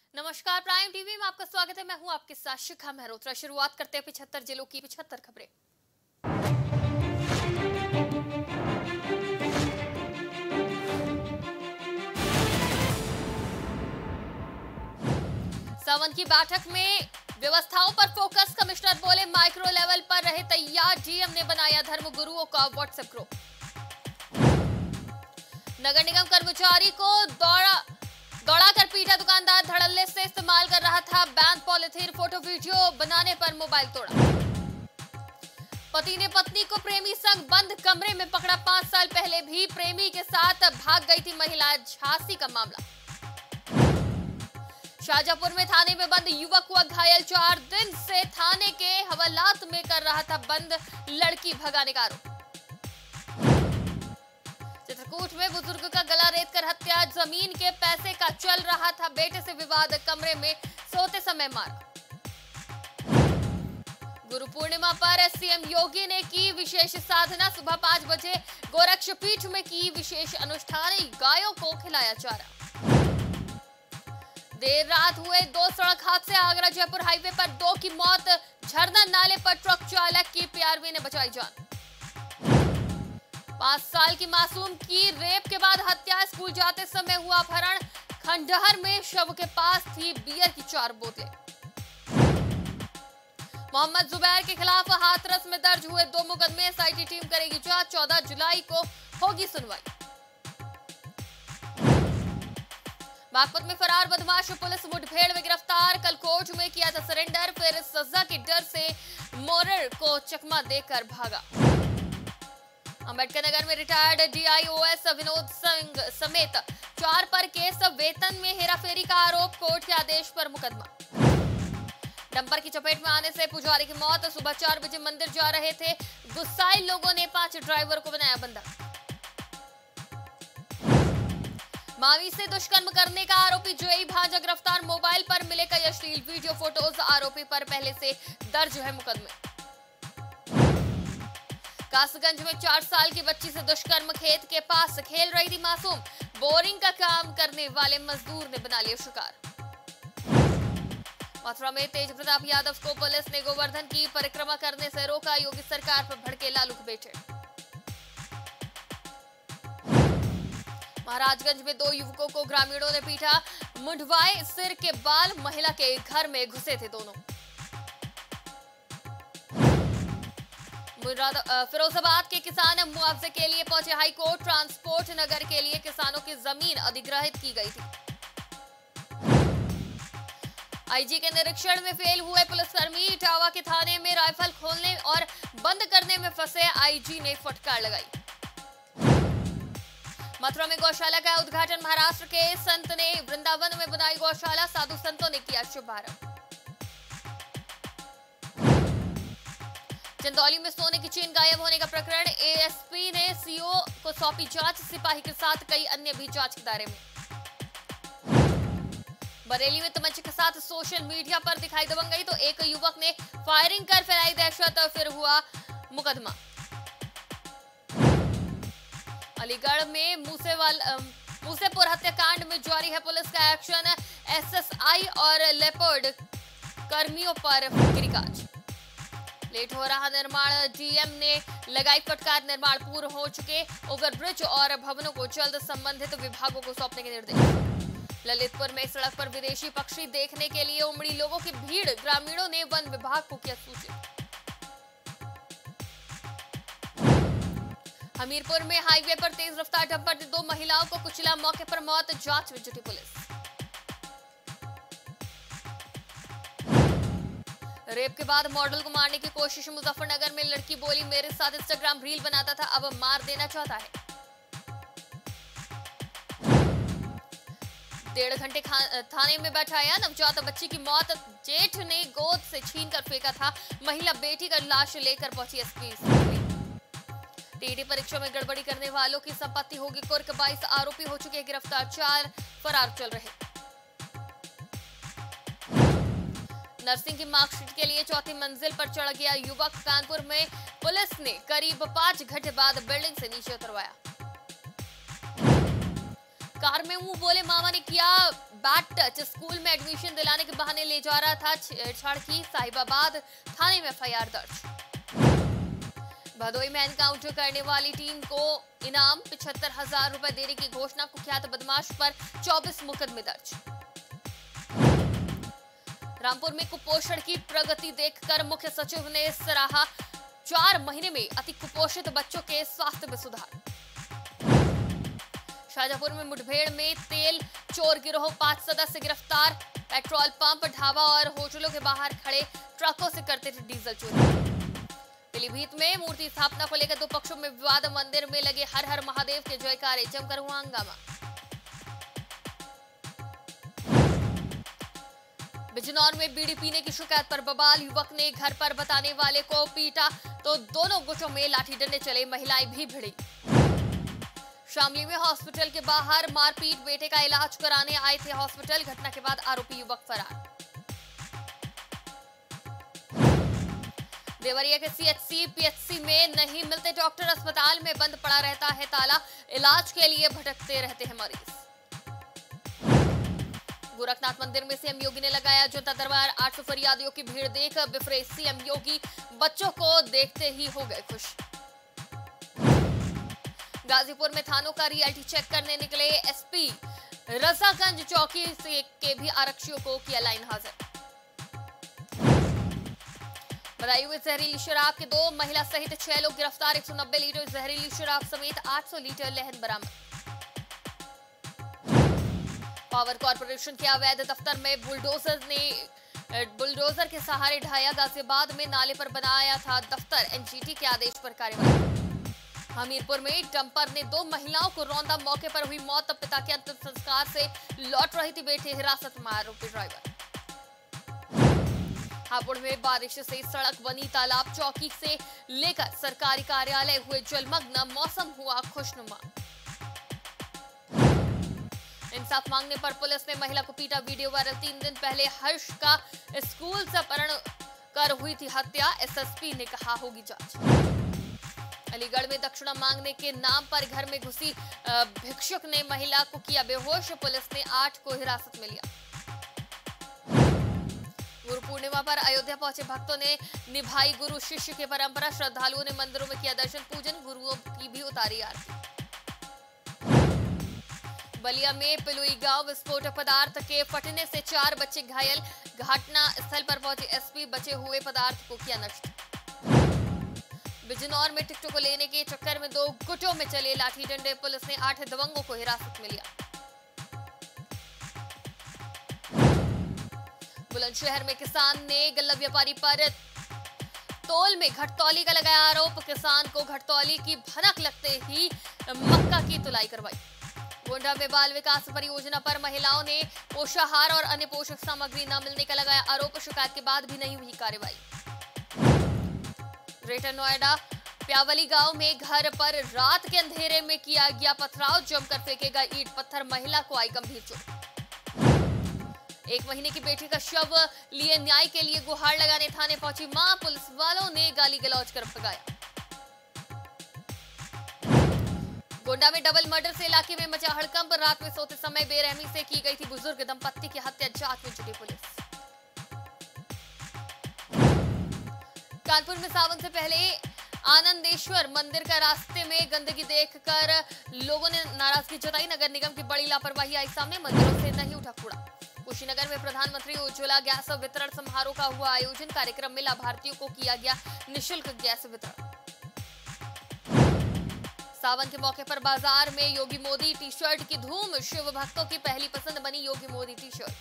नमस्कार, prime TV में आपका स्वागत है। मैं हूं आपके साथ शिखा मेहरोत्रा। शुरुआत करते हैं 75 जिलों की 75 खबरें। सावन की बैठक में व्यवस्थाओं पर फोकस। कमिश्नर बोले माइक्रो लेवल पर रहे तैयार। डीएम ने बनाया धर्म गुरुओं का व्हाट्सएप ग्रुप। नगर निगम कर्मचारी को दौड़ाकर पीटा। दुकानदार धड़ल्ले से इस्तेमाल कर रहा था बैन पॉलिथीन। फोटो वीडियो बनाने पर मोबाइल तोड़ा। पति ने पत्नी को प्रेमी संग बंद कमरे में पकड़ा। 5 साल पहले भी प्रेमी के साथ भाग गई थी महिला। झांसी का मामला। शाहजहांपुर में थाने में बंद युवक हुआ घायल। 4 दिन से थाने के हवालात में कर रहा था बंद लड़की भगाने का आरोप। चित्रकूट में बुजुर्ग का गला रेतकर हत्या। जमीन के पैसे का चल रहा था बेटे से विवाद। कमरे में सोते समय मारा। गुरु पूर्णिमा पर सीएम योगी ने की विशेष साधना। सुबह 5 बजे गोरक्षपीठ में की विशेष अनुष्ठान। गायों को खिलाया चारा। देर रात हुए 2 सड़क हादसे। आगरा जयपुर हाईवे पर 2 की मौत। झरना नाले पर ट्रक चालक की पीआरवी ने बचाई जान। 5 साल की मासूम की रेप के बाद हत्या। स्कूल जाते समय हुआ अपहरण। खंडहर में शव के पास थी बियर की 4 बोतलें। मोहम्मद जुबैर के खिलाफ हाथरस में दर्ज हुए 2 मुकदमे। एसआईटी टीम करेगी जांच। 14 जुलाई को होगी सुनवाई। बागपत में फरार बदमाश पुलिस मुठभेड़ में गिरफ्तार। कल कोर्ट में किया था सरेंडर। फिर सजा के डर से मोरर को चकमा देकर भागा। अंबेडकर नगर में रिटायर्ड डीआईओएस विनोद सिंह समेत 4 पर केस। वेतन में हेराफेरी का आरोप। कोर्ट के आदेश पर मुकदमा। डंपर की चपेट में आने से पुजारी की मौत। सुबह 4 बजे मंदिर जा रहे थे। गुस्साए लोगों ने 5 ड्राइवर को बनाया बंधक। मावी से दुष्कर्म करने का आरोपी जेई भांजा गिरफ्तार। मोबाइल पर मिले कई अश्लील वीडियो फोटोज। आरोपी पर पहले से दर्ज है मुकदमे। कासगंज में 4 साल की बच्ची से दुष्कर्म। खेत के पास खेल रही थी मासूम। बोरिंग का काम करने वाले मजदूर ने बना लिया शिकार। मथुरा में तेज प्रताप यादव को पुलिस ने गोवर्धन की परिक्रमा करने से रोका। योगी सरकार पर भड़के लालू के बेटे। महाराजगंज में 2 युवकों को ग्रामीणों ने पीटा। मुंडवाए सिर के बाल। महिला के घर में घुसे थे दोनों। फिरोजाबाद के किसान मुआवजे के लिए पहुंचे हाई कोर्ट। ट्रांसपोर्ट नगर के लिए किसानों की जमीन अधिग्रहित की गई थी। आईजी के निरीक्षण में फेल हुए पुलिसकर्मी। इटावा के थाने में राइफल खोलने और बंद करने में फंसे आईजी ने फटकार लगाई। मथुरा में गौशाला का उद्घाटन। महाराष्ट्र के संत ने वृंदावन में बनाई गौशाला। साधु संतों ने किया शुभारंभ। चंदौली में सोने की चेन गायब होने का प्रकरण। एएसपी ने सीओ को सौंपी जांच। सिपाही के साथ कई अन्य भी जांच के दायरे में। बरेली में तमंचे के साथ सोशल मीडिया पर दिखाई दबंगई तो एक युवक ने फायरिंग कर फैलाई दहशत। फिर हुआ मुकदमा। अलीगढ़ में मूसेपुर हत्याकांड में जारी है पुलिस का एक्शन। एसएसआई और लेपर्ड कर्मियों पर गिरिकाज। लेट हो रहा निर्माण। डीएम ने लगाई फटकार। निर्माण पूर्ण हो चुके ओवरब्रिज और भवनों को जल्द संबंधित विभागों को सौंपने के निर्देश। ललितपुर में सड़क पर विदेशी पक्षी देखने के लिए उमड़ी लोगों की भीड़। ग्रामीणों ने वन विभाग को किया सूचित। हमीरपुर में हाईवे पर तेज रफ्तार डंपर ने 2 महिलाओं को कुचला। मौके पर मौत। जांच में जुटी पुलिस। रेप के बाद मॉडल को मारने की कोशिश। मुजफ्फरनगर में लड़की बोली मेरे साथ इंस्टाग्राम रील बनाता था, अब मार देना चाहता है। 1.5 घंटे थाने में बैठाया। नवजात बच्ची की मौत। जेठ ने गोद से छीनकर फेंका था। महिला बेटी का लाश लेकर पहुंची एसपी। टीटी परीक्षा में गड़बड़ी करने वालों की संपत्ति होगी कुर्क। 22 आरोपी हो चुके गिरफ्तार। 4 फरार चल रहे। नर्सिंग की मार्कशीट के लिए 4थी मंजिल पर चढ़ गया युवक। कानपुर में पुलिस ने करीब 5 घंटे बाद बिल्डिंग से नीचे उतरवाया। कार में हूं बोले मामा ने किया बैट टच स्कूल में एडमिशन दिलाने के बहाने ले जा रहा था, छेड़छाड़ की, साहिबाबाद थाने में एफआईआर दर्ज। भदोई में एनकाउंटर करने वाली टीम को इनाम 75,000 रुपए देने की घोषणा, कुख्यात बदमाश पर 24 मुकदमे दर्ज। रामपुर में कुपोषण की प्रगति देखकर मुख्य सचिव ने सराहा, 4 महीने में अति कुपोषित बच्चों के स्वास्थ्य में सुधार। शाजापुर में मुठभेड़ में तेल चोर गिरोह 5 सदस्य गिरफ्तार, पेट्रोल पंप, ढाबा और होटलों के बाहर खड़े ट्रकों से करते थे डीजल चोरी। पीलीभीत में मूर्ति स्थापना को लेकर 2 पक्षों में विवाद, मंदिर में लगे हर हर महादेव के जयकारे, जमकर हुआ हंगामा। बिजनौर में बीड़ी पीने की शिकायत पर बवाल, युवक ने घर पर बताने वाले को पीटा तो दोनों गुटों में लाठी डंडे चले, महिलाएं भी भिड़ी। शामली में हॉस्पिटल के बाहर मारपीट, बेटे का इलाज कराने आए थे हॉस्पिटल, घटना के बाद आरोपी युवक फरार। देवरिया के सीएचसी पीएचसी में नहीं मिलते डॉक्टर, अस्पताल में बंद पड़ा रहता है ताला, इलाज के लिए भटकते रहते हैं मरीज। गोरखनाथ मंदिर में सीएम योगी ने लगाया जनता दरबार, 800 फरियादियों की भीड़ देख बिफरे सीएम योगी, बच्चों को देखते ही हो गए खुश। गाजीपुर में थानों का रियलिटी चेक करने निकले एसपी, रजागंज चौकी से के भी आरक्षियों को किया लाइन हाजिर। बदायूं में जहरीली शराब के 2 महिला सहित 6 लोग गिरफ्तार, 190 लीटर जहरीली शराब समेत 800 लीटर लहन बरामद। पावर कॉर्पोरेशन के अवैध दफ्तर में बुलडोजर के सहारे ढाया, गाजियाबाद में नाले पर बनाया था दफ्तर, एनजीटी के आदेश पर कार्रवाई। हमीरपुर में डंपर ने 2 महिलाओं को रौंदा, मौके पर हुई मौत, पिता के अंतिम संस्कार से लौट रही थी बेटी, हिरासत में आरोपी ड्राइवर। हापुड़ में बारिश से सड़क बनी तालाब, चौकी से लेकर सरकारी कार्यालय हुए जलमग्न, मौसम हुआ खुशनुमा। इंसाफ मांगने पर पुलिस ने महिला को पीटा, वीडियो वायरल। 3 दिन पहले हर्ष का स्कूल से अपहरण कर हुई थी हत्या, एसएसपी ने कहा होगी जांच। अलीगढ़ में दक्षिणा मांगने के नाम पर घर में घुसी भिक्षुक ने महिला को किया बेहोश, पुलिस ने 8 को हिरासत में लिया। गुरु पूर्णिमा पर अयोध्या पहुंचे भक्तों ने निभाई गुरु शिष्य की परंपरा, श्रद्धालुओं ने मंदिरों में किया दर्शन पूजन, गुरुओं की भी उतारी आरती। बलिया में पिलुई गांव, विस्फोटक पदार्थ के फटने से 4 बच्चे घायल, घटना स्थल पर पहुंचे एसपी, बचे हुए पदार्थ को किया नष्ट। बिजनौर में टिकटों को लेने के चक्कर में 2 गुटों में चले लाठी डंडे, पुलिस ने 8 दबंगों को हिरासत में लिया। बुलंदशहर में किसान ने गल्ला व्यापारी पर तोल में घटतौली का लगाया आरोप, किसान को घटतौली की भनक लगते ही मक्का की तुलाई करवाई। गोंडा में बाल विकास परियोजना पर महिलाओं ने पोषाहार और अन्य पोषक सामग्री न मिलने का लगाया आरोप, शिकायत के बाद भी नहीं हुई कार्रवाई। ग्रेटर नोएडा प्यावली गांव में घर पर रात के अंधेरे में किया गया पथराव, जमकर फेंकेगा ईंट पत्थर, महिला को आई गंभीर चोट। 1 महीने की बेटी का शव लिए न्याय के लिए गुहार लगाने थाने पहुंची मां, पुलिस वालों ने गाली गलौज कर भगाया। गोंडा में डबल मर्डर से इलाके में मचा हड़कंप, रात में सोते समय बेरहमी से की गई थी बुजुर्ग दंपत्ति की हत्या, जांच में जुटी पुलिस। कानपुर में सावन से पहले आनंदेश्वर मंदिर का रास्ते में गंदगी देखकर लोगों ने नाराजगी जताई, नगर निगम की बड़ी लापरवाही आई सामने, मंदिरों से नहीं उठा कूड़ा। कुशीनगर में प्रधानमंत्री उज्ज्वला गैस वितरण समारोह का हुआ आयोजन, कार्यक्रम में लाभार्थियों को किया गया निःशुल्क गैस वितरण। सावन के मौके पर बाजार में योगी मोदी टी शर्ट की धूम, शिव भक्तों की पहली पसंद बनी योगी मोदी टी शर्ट।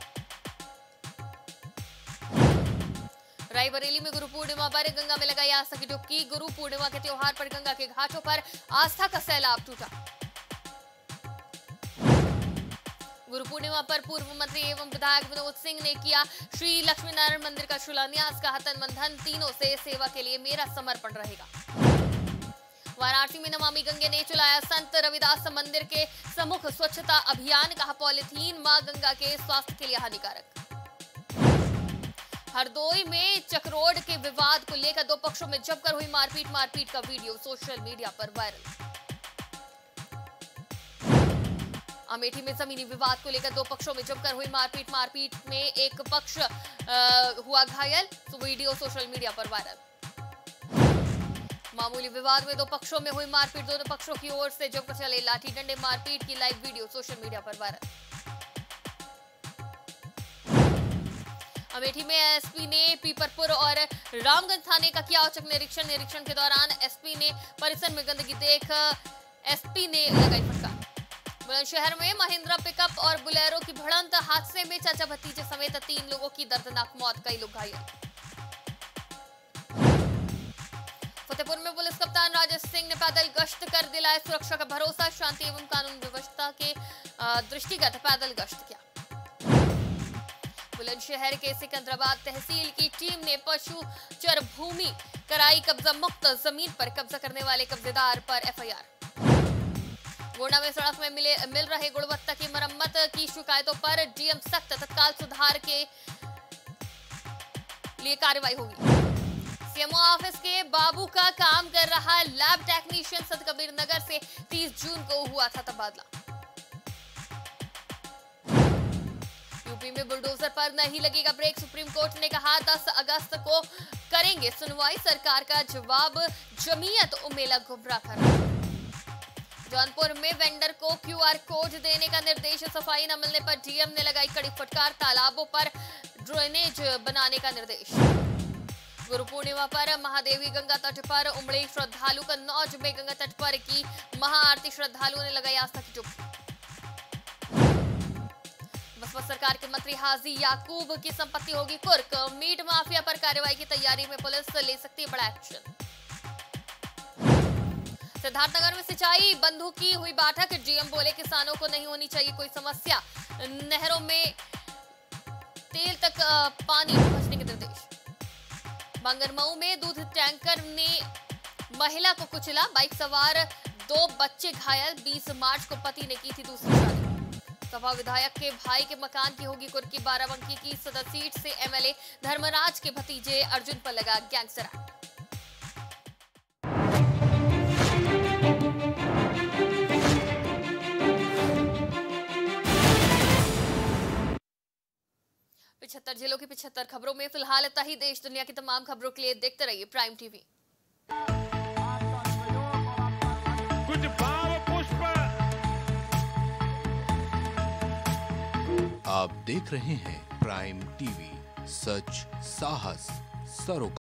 रायबरेली में गुरु पूर्णिमा पर गंगा में लगाई आस्था की डुबकी, गुरु पूर्णिमा के त्योहार पर गंगा के घाटों पर आस्था का सैलाब टूटा। गुरु पूर्णिमा पर पूर्व मंत्री एवं विधायक विनोद सिंह ने किया श्री लक्ष्मी नारायण मंदिर का शिलान्यास, कहा तन मन धन तीनों से सेवा के लिए मेरा समर्पण रहेगा। वाराणसी में नमामि गंगे ने चलाया संत रविदास मंदिर के सम्मुख स्वच्छता अभियान, कहा पॉलिथीन मां गंगा के स्वास्थ्य के लिए हानिकारक। हरदोई में चकरोड के विवाद को लेकर 2 पक्षों में जमकर हुई मारपीट का वीडियो सोशल मीडिया पर वायरल। अमेठी में जमीनी विवाद को लेकर दो पक्षों में जमकर हुई मारपीट में एक पक्ष हुआ घायल, तो वीडियो सोशल मीडिया पर वायरल। मामूली विवाद में दो पक्षों में हुई मारपीट, दोनों पक्षों की ओर से जमकर चले लाठी डंडे, मारपीट की लाइव वीडियो सोशल मीडिया पर वायरल। अमेठी में एसपी ने पीपरपुर और रामगंज थाने का किया औचक निरीक्षण के दौरान एसपी ने परिसर में गंदगी देख एसपी ने लगाई फटकार। बुलंदशहर में महिंद्रा पिकअप और बुलेरो की भिड़ंत हादसे में चाचा भतीजे समेत 3 लोगों की दर्दनाक मौत, कई लोग घायल। फतेहपुर में पुलिस कप्तान राजेश सिंह ने पैदल गश्त कर दिलाया सुरक्षा का भरोसा, शांति एवं कानून व्यवस्था के दृष्टिगत पैदल गश्त किया। बुलंदशहर के सिकंदराबाद तहसील की टीम ने पशु चर भूमि कराई कब्जा मुक्त, जमीन पर कब्जा करने वाले कब्जेदार पर एफआईआर। गोंडा में सड़क में मिल रहे गुणवत्ता की मरम्मत की शिकायतों पर डीएम सख्त, तत्काल सुधार के लिए कार्रवाई होगी। सीएमओ ऑफिस के बाबू का काम कर रहा लैब टेक्नीशियन सतकबीर नगर से 30 जून को हुआ था तबादला। यूपी में बुलडोजर पर नहीं लगेगा ब्रेक, सुप्रीम कोर्ट ने कहा 10 अगस्त को करेंगे सुनवाई, सरकार का जवाब जमीयत उमेला गुमराह कर रहा है। जौनपुर में वेंडर को क्यूआर कोड देने का निर्देश, सफाई न मिलने पर डीएम ने लगाई कड़ी फटकार, तालाबों पर ड्रेनेज बनाने का निर्देश। गुरु पूर्णिमा पर महादेवी गंगा तट पर उमड़े श्रद्धालु, कन्नौज में गंगा तट पर की महाआरती, श्रद्धालुओं ने लगाई आस्था की डुबकी। बसपा सरकार के मंत्री हाजी याकूब की संपत्ति होगी कुर्क, मीट माफिया पर कार्रवाई की तैयारी में पुलिस ले सकती है बड़ा एक्शन। सिद्धार्थनगर में सिंचाई बंधु की हुई बैठक, डीएम बोले किसानों को नहीं होनी चाहिए कोई समस्या, नहरों में तेल तक पानी पहुंचने के निर्देश। बांगरमऊ में दूध टैंकर ने महिला को कुचला, बाइक सवार 2 बच्चे घायल, 20 मार्च को पति ने की थी दूसरी शादी। सपा विधायक के भाई के मकान की होगी कुर्की, बाराबंकी की सदर सीट से एमएलए धर्मराज के भतीजे अर्जुन पर लगा गैंगस्टर एक्ट। पिछहत्तर जिलों की 75 खबरों में फिलहाल इतना ही। देश दुनिया की तमाम खबरों के लिए देखते रहिए प्राइम टीवी। कुछ भाव पुष्प आप देख रहे हैं प्राइम टीवी, सच साहस सरोकार।